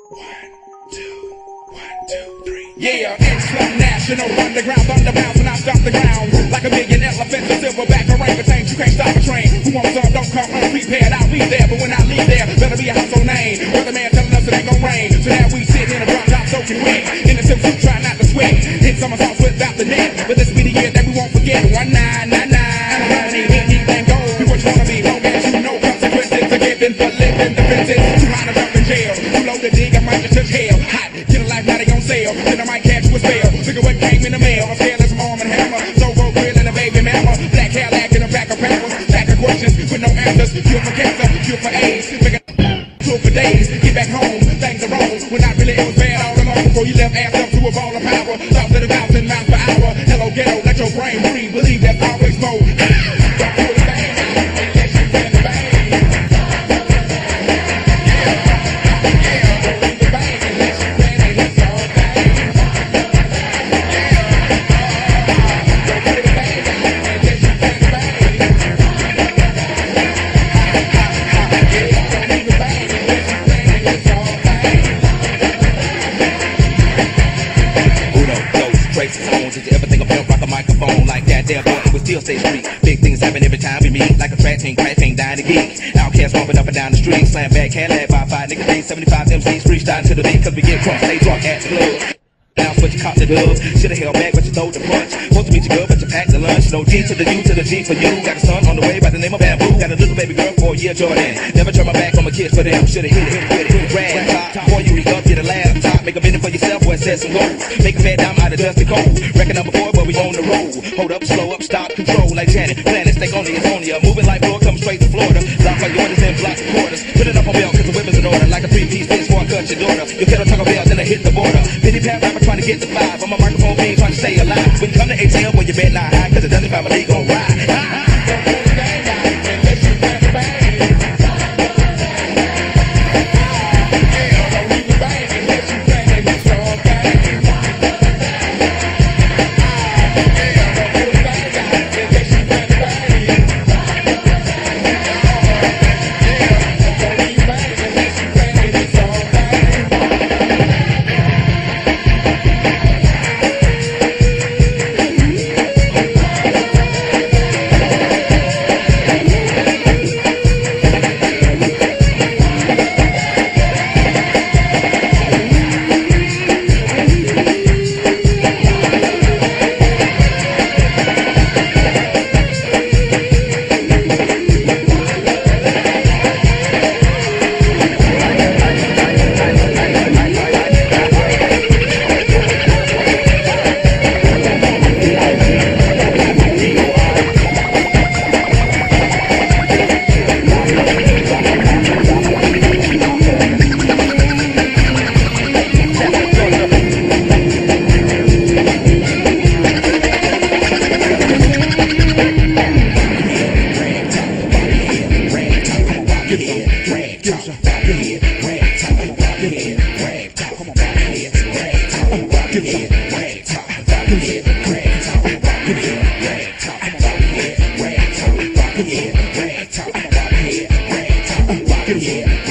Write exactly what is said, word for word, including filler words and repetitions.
One, two, one, two, three. Yeah, international underground thunder bounce when I stop the ground. Like a million elephants, a silverback orangutans. You can't stop a train. Who wants some? Don't come unprepared. I'll be there, but when I leave there, better be a household name. Weatherman telling us it ain't gon' rain. So now we sitting in a drop top soaking wet. In the swimsuit, try not to sweat. Hit somersaults without the net. But this be the year that we won't forget. One nine nine nine. I don't need anything goes. Be what you wanna be, long as you know consequences are given for living defenses. Too high to jump in jail. Too low to dig, I might just touch hell. Hot, get a life, now they on sale. Then I might catch you a spell. Look at what came in the mail. I'm scared as some arm and hammer. So go grill and a baby mama. Black hair lack in a back of powers. Back of questions with no answers. Cure for cancer, cure for AIDS. Make a tour for days. Get back home, things are wrong. When I really it was bad all along. Before you left ass up to a ball of power. Thoughts at a thousand miles per hour. Hello ghetto, let your brain breathe. Believe there's always more. Did you ever think of built rock a microphone like that? There, boy, we still stay street. Big things happen every time we meet. Like a track team, crack team, dying to geek. Outcast bumping up and down the street. Slam back, Cadillac by five niggas, D seventy-five M Cs freestyling to the beat. Cause we get crunk, stay drunk at the club. Now, but you caught the dub. Should've held back, but you throw the punch. Supposed to meet you good, but you packed the lunch. No G to the U to the G for you. Got a son on the way by the name of Bamboo. Got a little baby girl for a year, Jordan. Never turn my back on my kids for them. Should've hit it, hit it, hit it, rag top. Before you read up, get a laptop. Make a minute for yourself, boy, set some goals. Make a fat dime out of dusty cold. Reckon number four, but we on the road. Hold up, slow up, stop, control like Janet. Planet, stay on the Antonia. Moving like floor, come straight to Florida. Lock all your orders in blocks and quarters. Put it up on belt, cause the weapons in order. Like a three-piece fence before I cut your daughter. You kettle Taco Bell, then I hit the border. Pity pat rapper trying to get to five. I'm a microphone being trying to stay alive. When you come to A T L, well, you bet not high, cause the Dungeon family gon' ride. Yeah.